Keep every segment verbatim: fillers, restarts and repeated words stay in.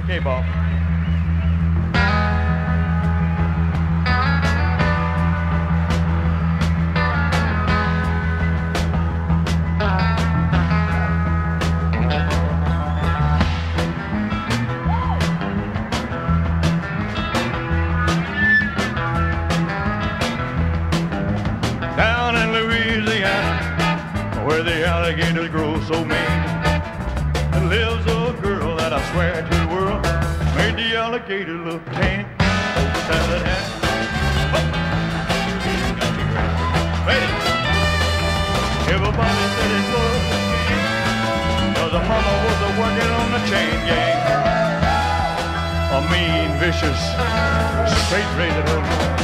K-ball. Down in Louisiana, where the alligators grow so mean, there lives a girl that I swear to the world made the alligator look tame. Oh, salad hat. Ready? Everybody said it was a scheme, 'cause the mama was a working on the chain gang. A mean, vicious, straight-rated old woman.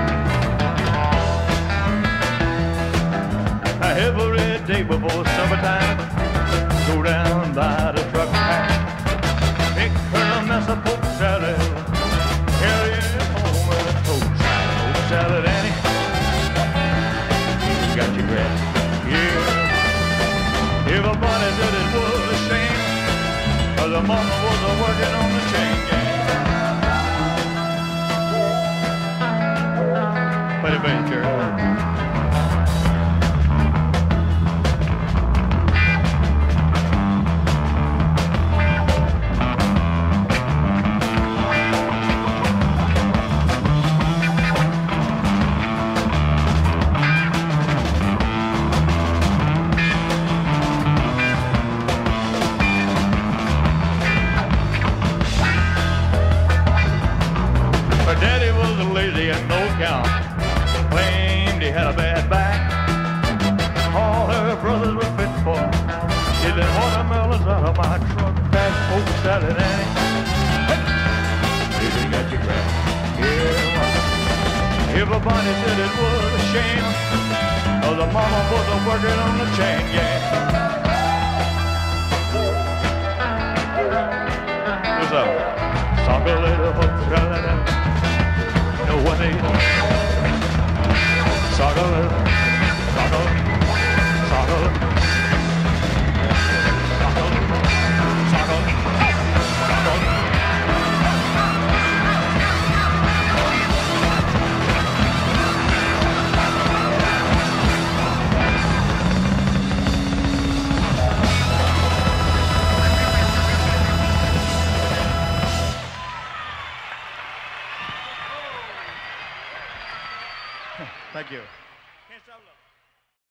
Every day before summertime, go down by the truck pack, pick her a mess of poke salad, carry it home with a poke salad. Poke salad, Annie, you got your breath. Yeah, everybody said it was a shame, 'cause the mama was a working on the chain gang. What a bad girl. Daddy was lazy and no count, claimed he had a bad back. All her brothers were fit for stealing watermelons out of my truck. Fast poke salad, Annie. Hey, you got your crap. Yeah, everybody said it was a shame, 'cause the mama was a working on the chain gang. What's up? Sock a little poke salad, Annie. No one ate. Sock a little, sock a little.